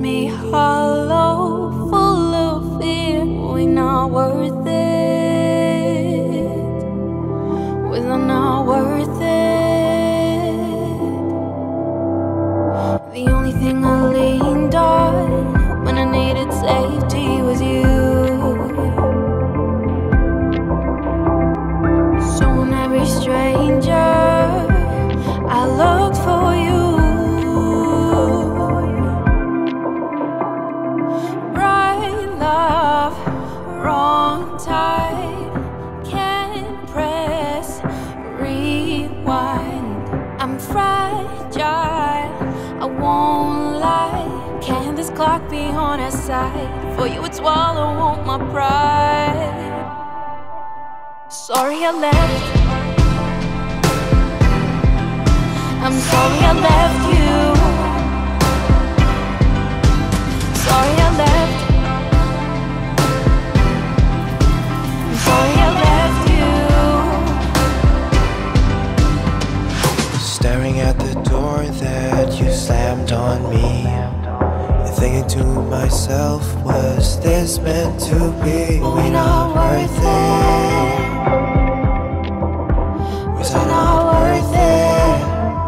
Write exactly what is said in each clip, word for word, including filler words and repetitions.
me hollow, full of fear. We're not worth it. We're not worth it. The only thing I leaned on when I needed safety was you. So in every stranger I looked for you. Right love, wrong time. Can't press rewind. I'm fragile, I won't lie. Can this clock be on our side? For you would swallow all my pride. Sorry I left. I'm sorry I left you. Sorry I left. I'm sorry I left you. Staring at the door that you slammed on me, thinking to myself, was this meant to be? We're not worth it. Was I not worth it?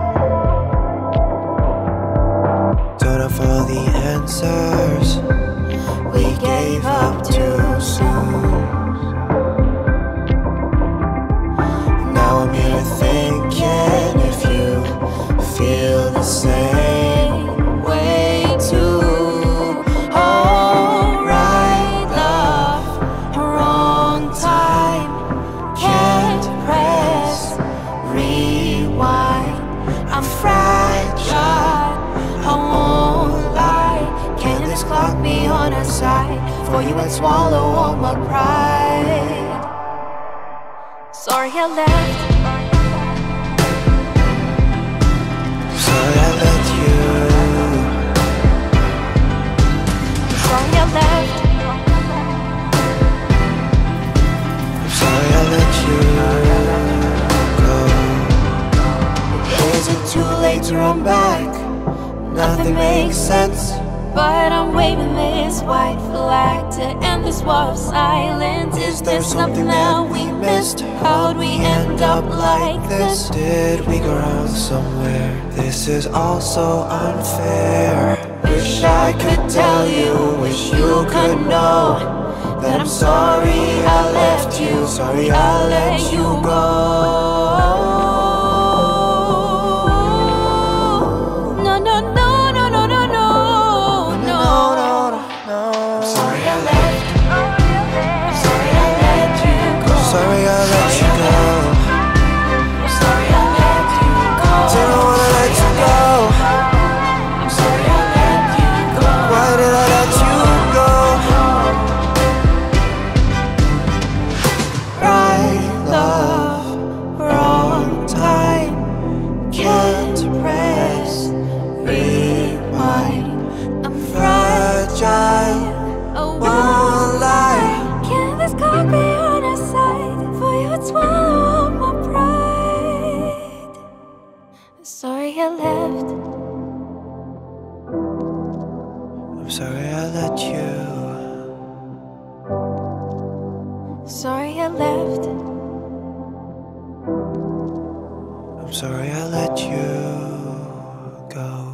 Don't have all the answers. We gave up too soon. Now I'm here thinking if you feel the same way too. I'm fragile, I won't lie. Can this clock be on our side? For you I'd swallow all my pride. Sorry I left. Sorry I let you. Sorry I left. I'm sorry I let you go. Is it too late to run back? Nothing makes sense. But I'm waving this white flag to end this war of silence. Is there something that we missed? How'd we end up like this? Did we go wrong somewhere? This is all so unfair. Wish I could tell you, wish you could know that I'm sorry I left you, sorry I let you go. Sorry I let you go. I'm sorry I let you go. Didn't wanna let you go. I'm sorry I let you go. Why did I let you go? Right love, wrong time. Can't press rewind. I'm fragile, I won't lie. Can this clock be on our side? For you would swallow up my pride. Sorry I left. I'm sorry I let you. Sorry I left. I'm sorry I let you go.